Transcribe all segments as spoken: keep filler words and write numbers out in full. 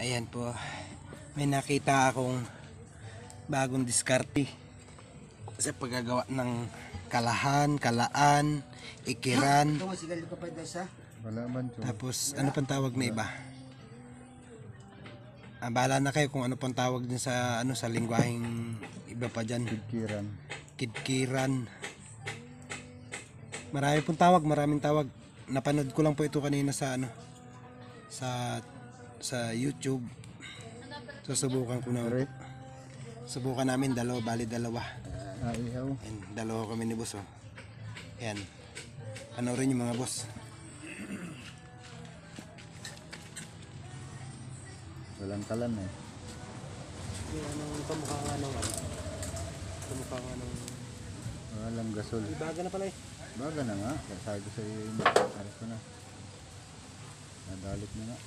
Ayan po, may nakita akong bagong diskarte sa paggagawa ng kalahan, kalaan, ikiran. Tapos ano pang tawag na iba? Ah, bahala na kayo kung ano pang tawag din sa ano sa lingwaheng iba pa diyan. Kidkiran. Kidkiran. Marami pong tawag, maraming tawag. Napanood ko lang po ito kanina sa ano sa sa YouTube. Susubukan ko na. Subukan namin dalawa, bali dalawa. Ah, ihaw. Ayan, dalawa kami ni boss oh. Ayan. Panoorin yung mga boss. Walang kalan eh. Anong kamukha nga nung ano? Kamukha nga nung... Walang gasol. Baga na pala eh. Baga na nga. Sabi ko sa iyo yung aras ko na. Nadalit na nga.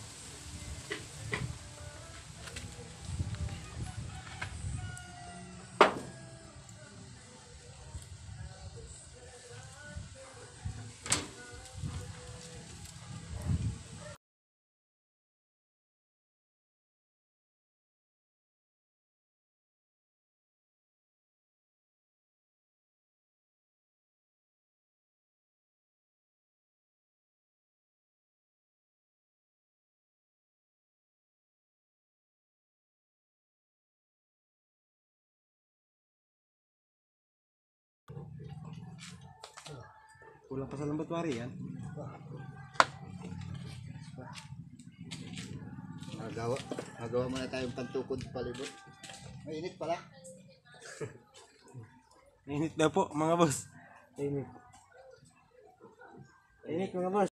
Kulang pa sa lambatwari yan. Magawa. Magawa muna tayong pantukod palibot. Mainit pala. Init na po mga boss. Init. Init mga boss.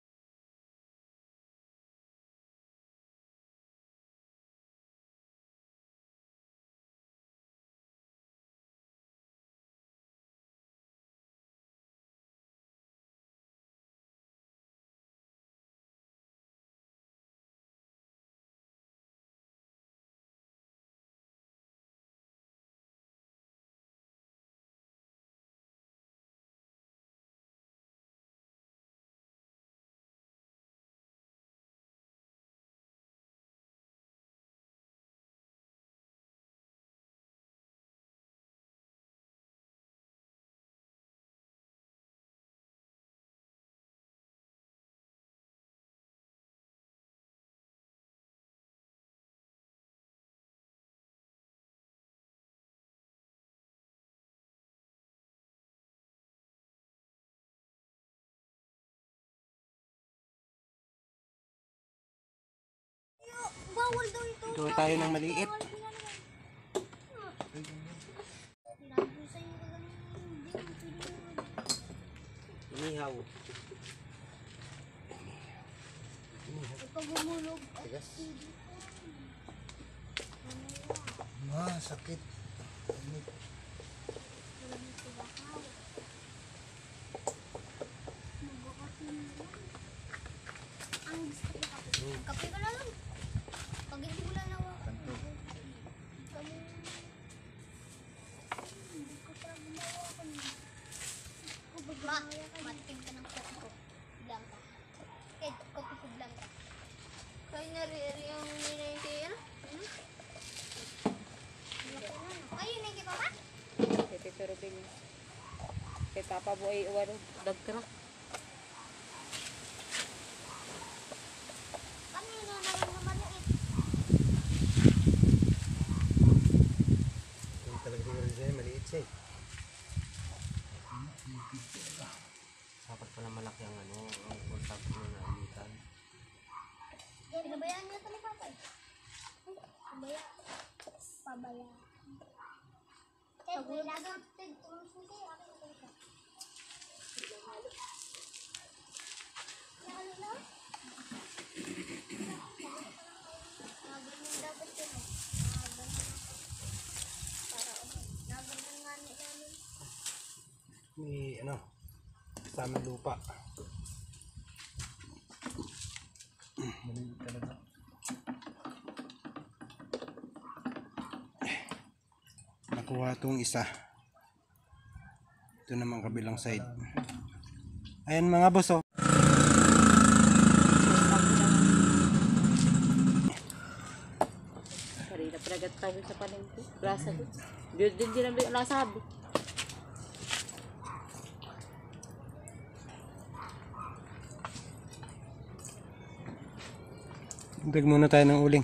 Bawal daw ito. Gawa tayo ng maliit. Inihaw. Pag humulog. Tigas. Ah, sakit. Init. Ang gusto ko kape. Kape ka na lang. Pag hindi mo lang nawa. Kanto. Ma, matikim ka ng kopi ko. Blanca. Eh, kopi ko blanca. Kaya na rin yung ninayin ano? Ayun, hindi pa ba? Tete pero bin. Kay papa mo ay uwan dagkra. Kami na naman na maliit. Yung talaga siguro siya maliit siya eh. Dapat pala malaki ang ano, ang contact mo na initan. Pinabayaan niyo ito ni Papa eh. Pabaya. Pabaya. Ted, may lagang Ted. Tulong siya sa'yo. Akin ito ito. Nahalo na? Naganyan dapat yun eh. Naganyan. Para ano. Naganyan nga ni namin. May ano, sa aming lupa. Maliit talaga. Nakuha itong isa. Ito naman kabilang side. Ayan mga boss oh. Pinagat tayo sa palengke. Plaza doon. Doon din din ang nasabi. Dag muna tayo ng uling.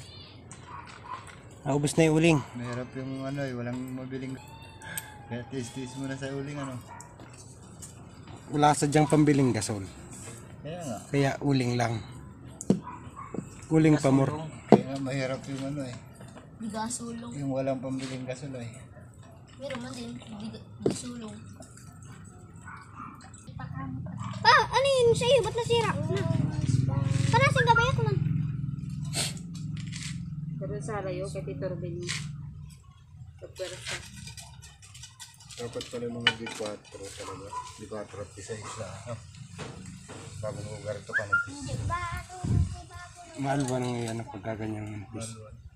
Naubos na yung uling. Mahirap yung ano eh, walang mabiling. Kaya tis-tis muna sa uling ano. Wala sadyang pambiling gasol. Kaya nga. Kaya uling lang. Uling pamor. Kaya nga mahirap yung ano eh. Bigasulong. Yung walang pambiling gasol eh. Meron man din. Bigasulong. Pa, ano yun sa'yo? Ba't nasira? Panasing gabayak man. Pero sa layo, kay Tito Ruben niya. Pagpwersa. Dapat pala mga D four talaga. D four at isa-isa. Bagong lugar ito kanipis. Mahal ba nang yan ang pagkaganyang manipis?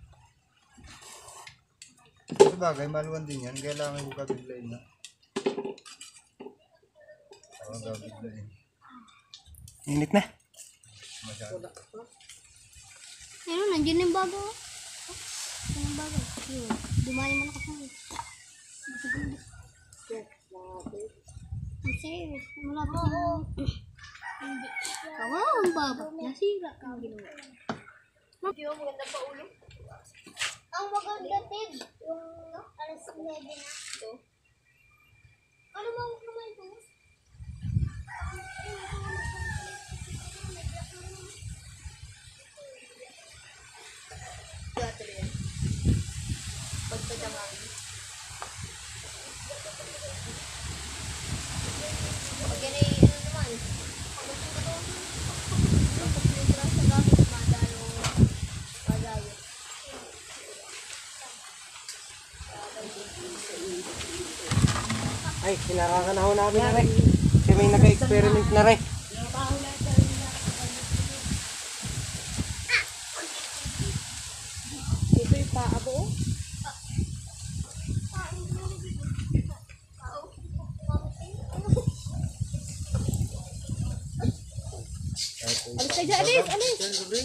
Sa bagay, maluwan din yan. Kailangan ko kabiglayin na. Ako kabiglayin. Init na. Masyado. Pero nandiyan yung bago. Yan yung bago. Yun. Dumayo mo na kasi. Kasi, wala pa. Kawa, ang baba. Nasira ka. Hindi mo maganda pa ulo. Ang maganda, Ted. Yung alas nuwebe na. Ito. Ano ba ang naman ito? Pagpatamang. Pag yan ay ano naman. Pag gusto ko ito. Kapag nitra sa gamit, madalo. Madalo. Ay, kinarangan na ho namin na rin. Kasi may nag-experiment na rin. Ito yung paabo. Alis ka dyan, alis, alis.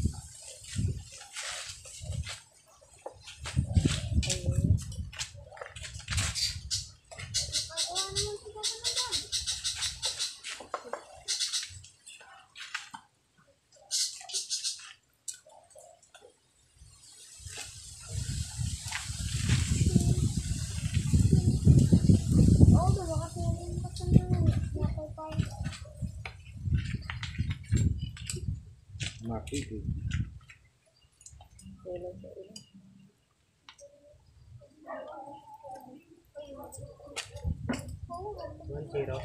Oo, baka kasi yung kasama. Nakapay. Makikig. One zero.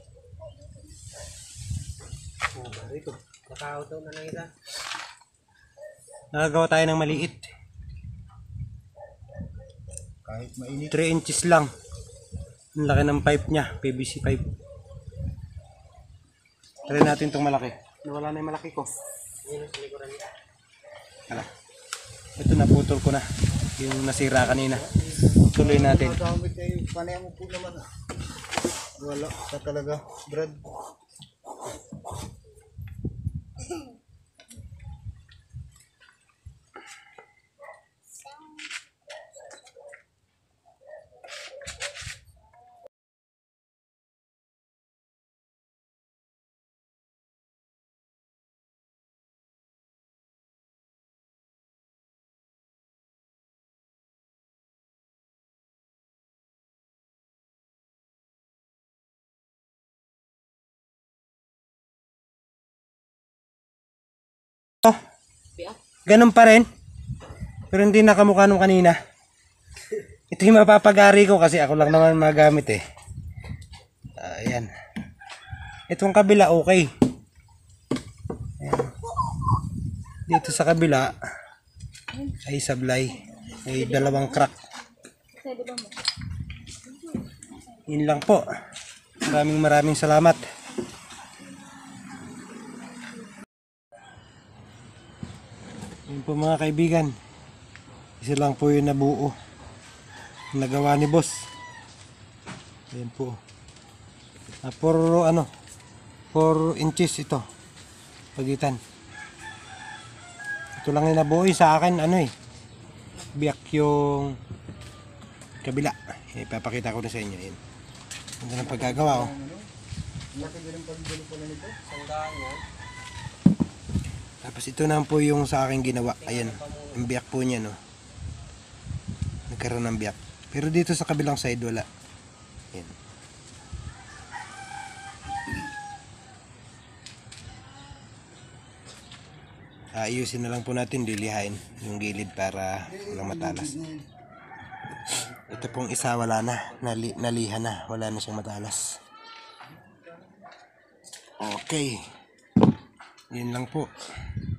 Oh, dito. Nakauto na lang isa. Nakagawa tayo ng maliit. Kahit mainit. three inches lang. Ang laki ng pipe niya. P V C pipe. Try natin itong malaki. Nawala na yung malaki ko. Hala. Ito naputol ko na. Yung nasira kanina. Tuloy natin. Magamit kayo. Panay mo po naman ah. Wala ka talaga, Brad. Ganun pa rin. Pero hindi nakamukha nung kanina. Ito yung mapapagari ko kasi ako lang naman magamit eh. Ayan. Itong kabila okay. Ayan. Dito sa kabila ay sablay. May dalawang crack. Yun lang po. Maraming maraming salamat. Yun po mga kaibigan. Isa lang po yung nabuo. Nagawa ni boss. Ayan po. Ah, for ano? four inches ito. Pagitan. Ito lang yung nabuo sa akin. Ano eh. biyak yung kabila. Ipapakita ko na sa inyo. Yun. Ang ganang paggagawa oh. Laki din ang paggulo pala nito. Tapos ito na po yung sa akin ginawa. Ayan, ang biyak po niya no. Nagkaroon ng biyak. Pero dito sa kabilang side wala. Ayan. Ayusin na lang po natin, lilihain yung gilid para walang matalas. Ito pong isa wala na, nali, nalihan na, wala na siyang matalas. Okay. Yun lang po.